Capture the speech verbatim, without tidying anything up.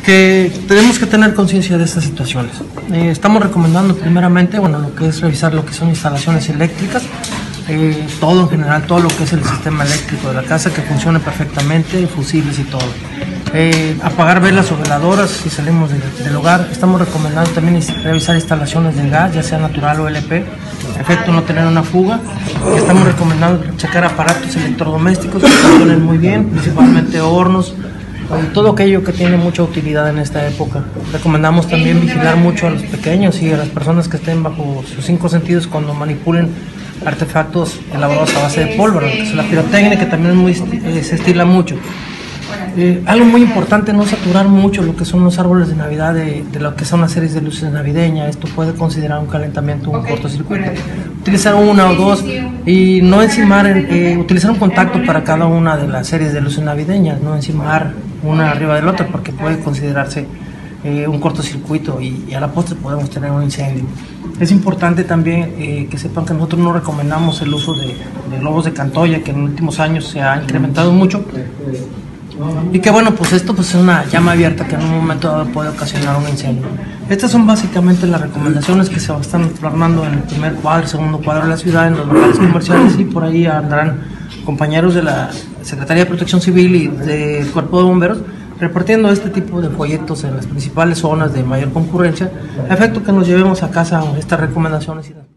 Que tenemos que tener conciencia de estas situaciones. Eh, estamos recomendando primeramente, bueno, lo que es revisar lo que son instalaciones eléctricas, eh, todo en general, todo lo que es el sistema eléctrico de la casa, que funcione perfectamente, fusibles y todo. Eh, apagar velas o veladoras si salimos de, del hogar. Estamos recomendando también revisar instalaciones de gas, ya sea natural o L P, efecto no tener una fuga. Estamos recomendando checar aparatos electrodomésticos que funcionen muy bien, principalmente hornos, y todo aquello que tiene mucha utilidad en esta época. Recomendamos también vigilar mucho a los pequeños y a las personas que estén bajo sus cinco sentidos cuando manipulen artefactos elaborados a base de pólvora, que es la pirotecnia, que también es muy, eh, se estila mucho. Eh, algo muy importante, no saturar mucho lo que son los árboles de Navidad de, de lo que son las series de luces navideñas. Esto puede considerar un calentamiento o un cortocircuito. Utilizar una o dos y no encimar, eh, utilizar un contacto para cada una de las series de luces navideñas, no encimar una arriba de la otra, porque puede considerarse eh, un cortocircuito y, y a la postre podemos tener un incendio. Es importante también eh, que sepan que nosotros no recomendamos el uso de, de globos de Cantoya, que en los últimos años se ha incrementado mucho. Y que bueno, pues esto pues es una llama abierta que en un momento dado puede ocasionar un incendio. Estas son básicamente las recomendaciones que se están plasmando en el primer cuadro, segundo cuadro de la ciudad, en los locales comerciales, y por ahí andarán compañeros de la Secretaría de Protección Civil y del Cuerpo de Bomberos repartiendo este tipo de folletos en las principales zonas de mayor concurrencia, a efecto que nos llevemos a casa estas recomendaciones.